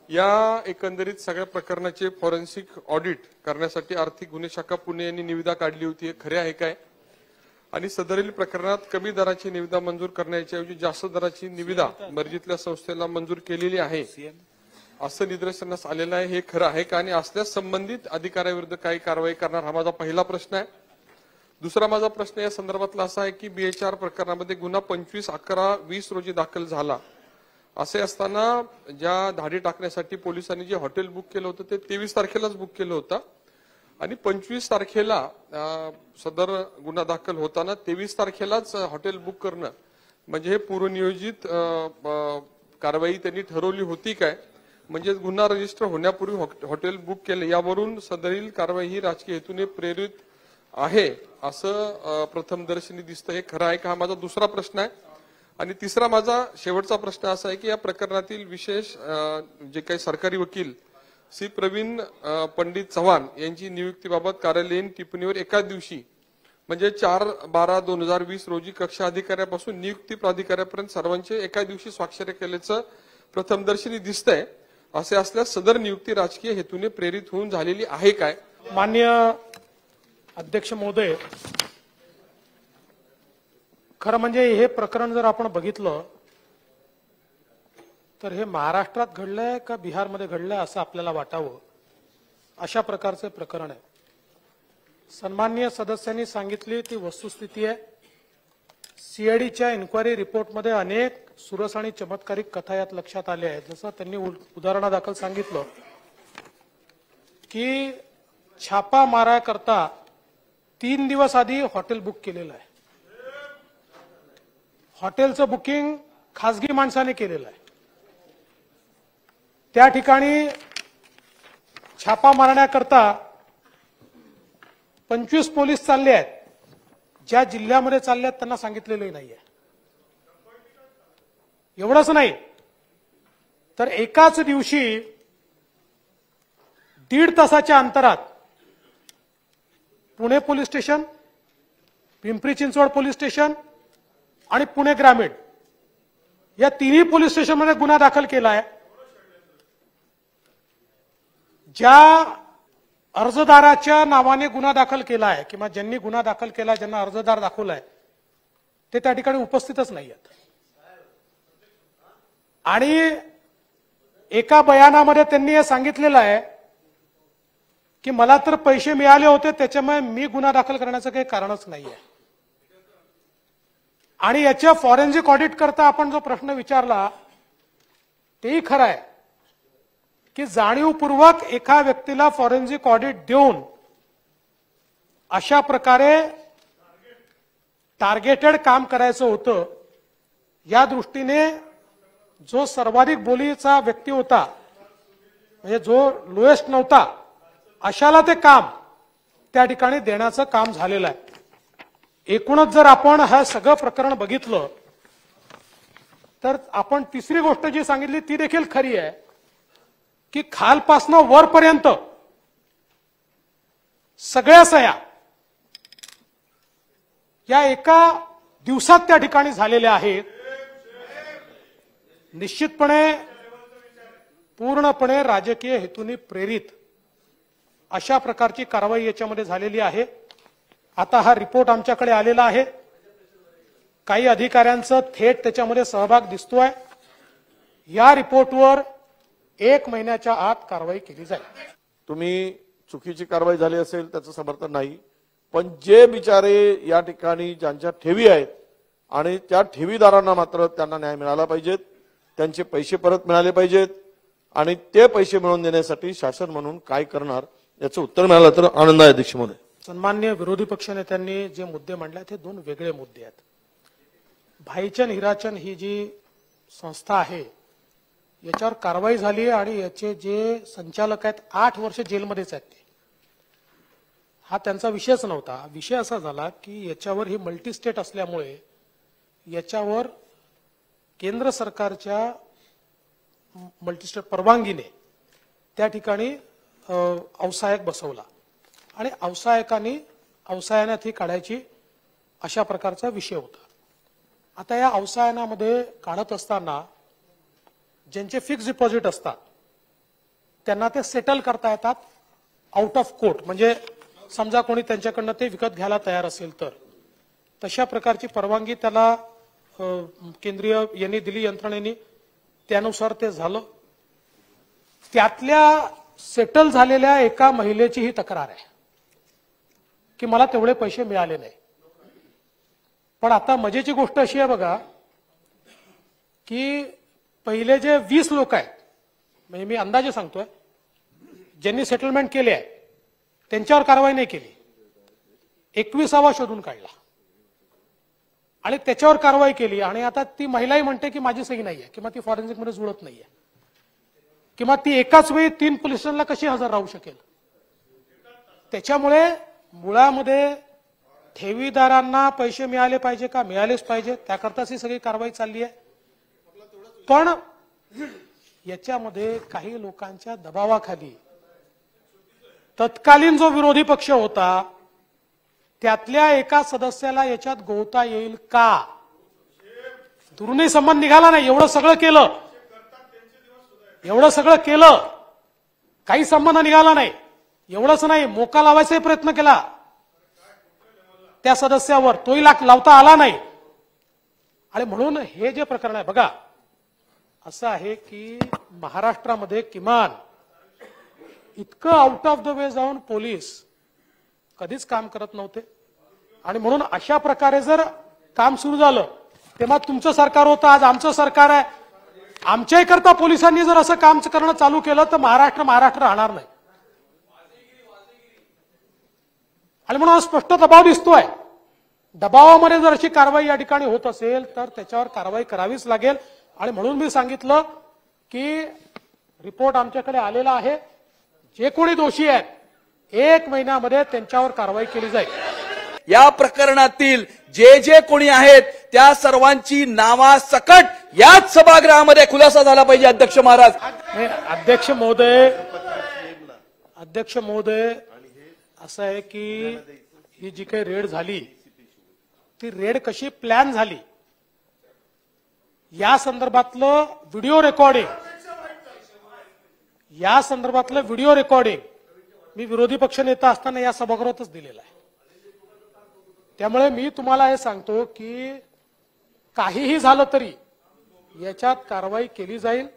या एकंदरीत सगळ्या प्रकरणाचे फॉरेन्सिक ऑडिट करण्यासाठी आर्थिक गुन्हे शाखा पुणे यांनी निविदा काढली होती, हे खरे आहे काय? आणि सदरील प्रकरणात कमी दराची निविदा मंजूर करण्याऐवजी जास्त दराची निविदा मर्जीतल्या संस्थेला मंजूर केलेली आहे असं निदर्शनास आलेलं आहे, हे खरं आहे का? आणि असल्यास संबंधित अधिकाऱ्याविरुद्ध काही कारवाई करणार, हा माझा पहिला प्रश्न आहे. दुसरा माझा प्रश्न या संदर्भातला असा आहे की BHR प्रकरणामध्ये गुन्हा 25/11/20 रोजी दाखल झाला. असे असताना ज्या धाडी टाकण्यासाठी पोलिसांनी जे हॉटेल बुक केलं होतं ते 23 तारखेलाच बुक केलं होतं आणि 25 तारखेला सदर गुन्हा दाखल होताना 23 तारखेलाच हॉटेल बुक करणं म्हणजे हे पूर्वनियोजित कारवाई त्यांनी ठरवली होती काय? म्हणजे गुन्हा रजिस्टर होण्यापूर्वी हॉटेल बुक केले, यावरून सदरील कारवाई ही राजकीय हेतूने प्रेरित आहे असं प्रथमदर्शनी दिसतं, हे खरं आहे का? हा माझा दुसरा प्रश्न आहे. आणि तिसरा माझा शेवटचा प्रश्न असा आहे की या प्रकरणातील विशेष जे काही सरकारी वकील श्री प्रवीण पंडित चव्हाण यांची नियुक्तीबाबत कार्यालयीन टिप्पणीवर एकाच दिवशी म्हणजे 4/12/2020 रोजी कक्षा अधिकाऱ्यापासून नियुक्ती प्राधिकाऱ्यापर्यंत सर्वांचे एकाच दिवशी स्वाक्षरी केल्याचं प्रथमदर्शनी दिसतंय. असे असल्यास सदर नियुक्ती राजकीय हेतूने प्रेरित होऊन झालेली आहे काय? माननीय अध्यक्ष महोदय, खरं म्हणजे हे प्रकरण जर आपण बघितलं तर हे महाराष्ट्रात घडलंय का बिहारमध्ये घडलंय असं आपल्याला वाटावं, अशा प्रकारचे प्रकरण आहे. सन्माननीय सदस्यांनी सांगितली ती वस्तुस्थिती आहे. CIDच्या इन्क्वायरी रिपोर्टमध्ये अनेक सुरस आणि चमत्कारिक कथा यात लक्षात आल्या आहेत. जसं त्यांनी उदाहरणादाखल सांगितलं की छापा मारायकरता 3 दिवस आधी हॉटेल बुक केलेलं आहे. हॉटेलचं बुकिंग खासगी माणसाने केलेलं आहे. त्या ठिकाणी छापा मारण्याकरता 25 पोलीस चालले आहेत. ज्या जिल्ह्यामध्ये चालले आहेत त्यांना सांगितलेलं नाहीये. एवढंच नाही तर एकाच दिवशी 1.5 तासाच्या अंतरात Pune police station, Pimpri Chinchwad police station आणि पुणे ग्रामीण या तिन्ही पोलीस स्टेशनमध्ये गुन्हा दाखल केला आहे. ज्या अर्जदाराच्या नावाने गुन्हा दाखल केला आहे किंवा ज्यांनी गुन्हा दाखल केला, ज्यांना अर्जदार दाखवलाय ते त्या ठिकाणी उपस्थितच नाही आहेत. आणि एका बयानामध्ये त्यांनी हे सांगितलेलं आहे की मला तर पैसे मिळाले होते त्याच्यामुळे मी गुन्हा दाखल करण्याचं काही कारणच नाहीये. आणि याच्या फॉरेन्सिक ऑडिट करता आपण जो प्रश्न विचारला तेही खरं आहे की जाणीवपूर्वक एका व्यक्तीला फॉरेन्सिक ऑडिट देऊन अशा प्रकारे टार्गेटेड काम करायचं होतं. या दृष्टीने जो सर्वाधिक बोलीचा व्यक्ती होता म्हणजे जो लोएस्ट नव्हता अशाला ते काम त्या ठिकाणी देण्याचं काम झालेलं आहे. एकूणच जर आपण हे सगळं प्रकरण बघितलं तर आपण तिसरी गोष्ट जी सांगितली ती देखील खरी आहे की खालपासनं वरपर्यंत सगळ्या सह्या या एका दिवसात त्या ठिकाणी झालेल्या आहेत. निश्चितपणे पूर्णपणे राजकीय हेतूने प्रेरित अशा प्रकारची कारवाई याच्यामध्ये झालेली आहे. आता हा रिपोर्ट आमच्याकडे आलेला आहे. काही अधिकाऱ्यांचं थेट त्याच्यामध्ये सहभाग दिसतोय. या रिपोर्टवर 1 महिन्याच्या आत कारवाई केली जाईल. तुम्ही चुकीची कारवाई झाली असेल त्याचं समर्थन नाही, पण जे बिचारे या ठिकाणी ज्यांच्या ठेवी आहेत आणि त्या ठेवीदारांना मात्र त्यांना न्याय मिळाला पाहिजेत, त्यांचे पैसे परत मिळाले पाहिजेत आणि ते पैसे मिळवून देण्यासाठी शासन म्हणून काय करणार याचं उत्तर मिळालं तर आनंद आहे. अध्यक्ष महोदय, सन्माननीय विरोधी पक्षनेत्यांनी जे मुद्दे मांडले ते 2 वेगळे मुद्दे आहेत. भाईचंद हिराचंद ही जी संस्था आहे याच्यावर कारवाई झाली आणि याचे जे संचालक आहेत 8 वर्ष जेलमध्येच आहेत. ते हा त्यांचा विषयच नव्हता. विषय असा झाला की याच्यावर ही मल्टी स्टेट असल्यामुळे याच्यावर केंद्र सरकारच्या मल्टी स्टेट परवानगीने त्या ठिकाणी अवसायक बसवला आणि अवसायानात ही काढायची अशा प्रकारचा विषय होता. आता या अवसायनामध्ये काढत असताना ज्यांचे फिक्स डिपॉझिट असतात त्यांना ते सेटल करता येतात आउट ऑफ कोर्ट. म्हणजे समजा कोणी त्यांच्याकडनं ते विकत घ्यायला तयार असेल तर तशा प्रकारची परवानगी त्याला केंद्रीय यांनी दिली, यंत्रणेने. त्यानुसार ते झालं. त्यातल्या सेटल झालेल्या एका महिलेची ही तक्रार आहे की मला तेवढे पैसे मिळाले नाही. पण आता मजेची गोष्ट अशी आहे बघा की पहिले जे 20 लोक आहेत, म्हणजे मी अंदाजे सांगतोय, ज्यांनी सेटलमेंट केले आहे त्यांच्यावर कारवाई नाही केली. 21वा शोधून काढला आणि त्याच्यावर कारवाई केली. आणि आता ती महिलाही म्हणते की माझी सही नाहीये किंवा ती फॉरेन्सिक मध्ये जुळत नाहीये किंवा ती एकाच वेळी 3 पोलीस स्टेशनला कशी हजर राहू शकेल. त्याच्यामुळे मुळामध्ये ठेवीदारांना पैसे मिळाले पाहिजे का, मिळालेच पाहिजे, त्याकरताच ही सगळी कारवाई चालली आहे. पण याच्यामध्ये काही लोकांच्या दबावाखाली तत्कालीन जो विरोधी पक्ष होता त्यातल्या एका सदस्याला याच्यात गोवता येईल का, दुरुनी संबंध निघाला नाही. एवढं सगळं केलं, काही संबंध निघाला नाही. एवढंच नाही, मोका लावायचाही प्रयत्न केला त्या सदस्यावर, तोही लावता आला नाही. आणि म्हणून हे जे प्रकरण आहे बघा, असं आहे की महाराष्ट्रामध्ये किमान इतकं आउट ऑफ द वे जाऊन पोलीस कधीच काम करत नव्हते. आणि म्हणून अशा प्रकारे जर काम सुरू झालं, तेव्हा तुमचं सरकार होतं, आज आमचं सरकार आहे, आमच्याही करता पोलिसांनी जर असं काम करणं चालू केलं तर महाराष्ट्र राहणार नाही. आणि म्हणून स्पष्ट दबाव दिसतोय. दबावामध्ये जर अशी कारवाई या ठिकाणी होत असेल तर त्याच्यावर कारवाई करावीच लागेल. आणि म्हणून मी सांगितलं की रिपोर्ट आमच्याकडे आलेला आहे. जे कोणी दोषी आहेत 1 महिन्यामध्ये त्यांच्यावर कारवाई केली जाईल. या प्रकरणातील जे कोणी आहेत त्या सर्वांची नावासकट याच सभागृहामध्ये खुलासा झाला पाहिजे. अध्यक्ष महाराज. अध्यक्ष महोदय असं आहे की ही जी काही रेड झाली ती रेड कशी प्लॅन झाली या संदर्भातलं व्हिडिओ रेकॉर्डिंग मी विरोधी पक्ष नेता असताना या सभागृहातच दिलेला आहे. त्यामुळे मी तुम्हाला हे सांगतो की काहीही झालं तरी याच्यात कारवाई केली जाईल.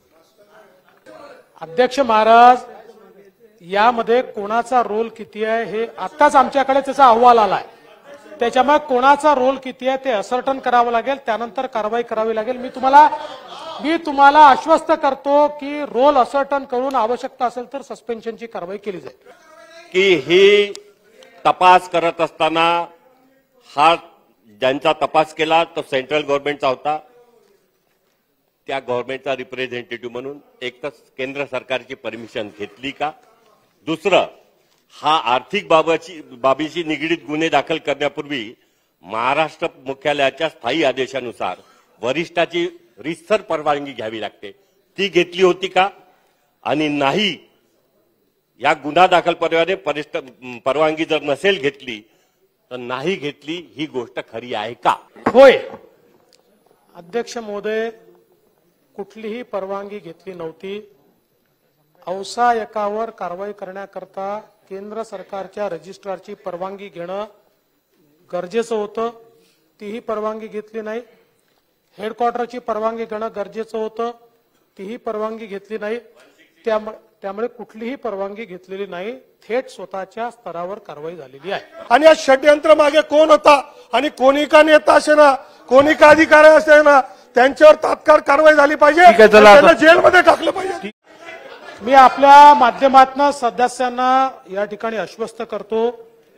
अध्यक्ष महाराज, यामध्ये कोणाचा रोल किती आहे हे आताच आमच्याकडे त्याचा अहवाल आलाय. त्याच्यामुळे कोणाचा रोल किती आहे ते असर्टन करावं लागेल, त्यानंतर कारवाई करावी लागेल. मी तुम्हाला आश्वस्त करतो की रोल असर्टन करून आवश्यकता असेल तर सस्पेन्शनची कारवाई केली जाईल. की ही तपास करत असताना हा ज्यांचा तपास केला तो सेंट्रल गव्हर्नमेंटचा होता, त्या गव्हर्नमेंटचा रिप्रेझेंटेटिव्ह म्हणून एक तर केंद्र सरकारची परमिशन घेतली का, दुसरं हा आर्थिक बाबीशी निगडीत गुन्हे दाखल करण्यापूर्वी महाराष्ट्र मुख्यालयाच्या स्थायी आदेशानुसार वरिष्ठाची रीतसर परवानगी घ्यावी लागते, ती घेतली होती का, आणि नाही या गुन्हा दाखल परवानगी जर नसेल घेतली तर नाही घेतली, ही गोष्ट खरी आहे का? होय अध्यक्ष महोदय, कुठलीही परवानगी घेतली नव्हती. औसा एकावर कारवाई करण्याकरता केंद्र सरकारच्या रजिस्ट्रारची परवानगी घेणं गरजेचं होतं, तीही परवानगी घेतली नाही. हेडक्वार्टरची परवानगी घेणं गरजेचं होतं, तीही परवानगी घेतली नाही. त्यामुळे कुठलीही परवानगी घेतलेली नाही, थेट स्वतःच्या स्तरावर कारवाई झालेली आहे. आणि या षड्यंत्र मागे कोण होता आणि कोणी का नेता असे ना, कोणी का अधिकारी असे ना, त्यांच्यावर तात्काळ कारवाई झाली पाहिजे, त्यांना जेलमध्ये टाकलं पाहिजे. मी आपल्या माध्यमातून सदस्यांना या ठिकाणी आश्वस्त करतो,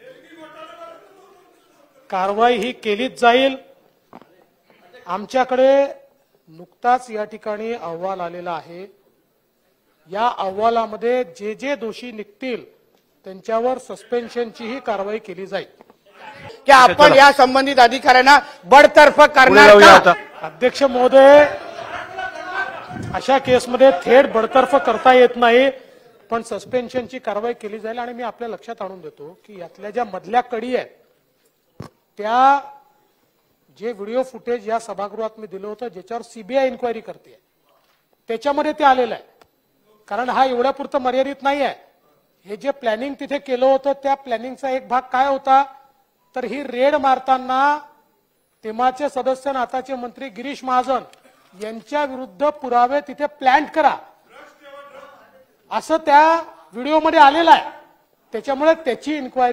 कारवाई ही केलीच जाईल. आमच्याकडे नुकताच या ठिकाणी अहवाल आलेला आहे. या अहवालामध्ये जे दोषी निघतील त्यांच्यावर सस्पेन्शनचीही कारवाई केली जाईल. की आपण या संबंधित अधिकाऱ्यांना बडतर्फ करणार का? अध्यक्ष महोदय, अशा केसमध्ये थेट बडतर्फ करता येत नाही, पण सस्पेन्शनची कारवाई केली जाईल. आणि मी आपल्या लक्षात आणून देतो की यातल्या ज्या मधल्या कडी आहेत त्या जे व्हिडिओ फुटेज या सभागृहात मी दिलं होतं ज्याच्यावर सीबीआय इन्क्वायरी करते त्याच्यामध्ये ते आलेलं आहे. कारण हा एवढ्यापुरतं मर्यादित नाही आहे. हे जे प्लॅनिंग तिथे केलं होतं त्या प्लॅनिंगचा एक भाग काय होता, तर ही रेड मारताना तेव्हाचे सदस्य आणि आताचे मंत्री गिरीश महाजन यांच्या विरुद्ध पुरावे तिथे प्लॅन्ट करा असं त्या व्हिडिओमध्ये आलेलं आहे. त्याच्यामुळे त्याची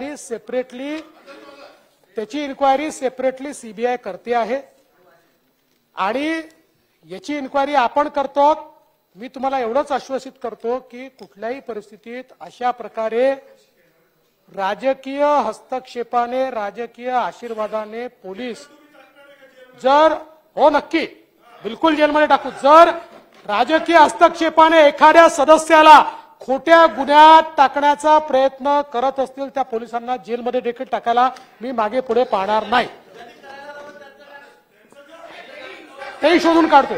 इन्क्वायरी सेपरेटली सीबीआय करते आहे आणि याची इन्क्वायरी आपण करतो. मी तुम्हाला एवढंच आश्वासित करतो की कुठल्याही परिस्थितीत अशा प्रकारे राजकीय हस्तक्षेपाने, राजकीय आशीर्वादाने पोलीस जर नक्की बिलकुल जेलमध्ये टाकू, जर राजकीय हस्तक्षेपाने एखाद्या सदस्याला खोट्या गुन्ह्यात टाकण्याचा प्रयत्न करत असतील त्या पोलिसांना जेलमध्ये देखील टाकायला मी मागे पुढे पाहणार नाही. तेही शोधून काढतो.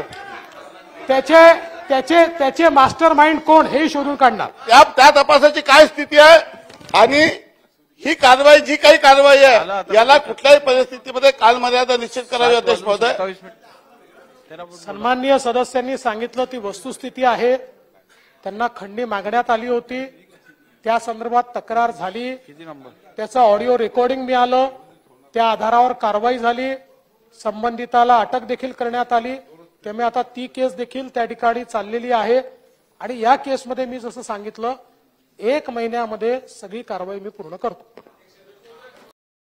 त्याचे मास्टर माइंड कोण हेही शोधून काढणार. त्या तपासाची काय स्थिती आहे आणि ही कारवाई जी काही कारवाई आहे याला कुठल्याही परिस्थितीमध्ये कालमर्यादा निश्चित करावी अध्यक्ष महोदय. सन्माननीय सदस्यांनी सांगितलं ती वस्तुस्थिती आहे. त्यांना खंडणी मागण्यात आली होती, त्या संदर्भात तक्रार झाली, त्याचं ऑडिओ रेकॉर्डिंग मिळालं, त्या आधारावर कारवाई झाली, संबंधिताला अटक देखील करण्यात आली. त्यामुळे आता ती केस देखील त्या ठिकाणी चाललेली आहे आणि या केसमध्ये मी जसं सांगितलं 1 महिन्यामध्ये सगळी कारवाई मी पूर्ण करतो.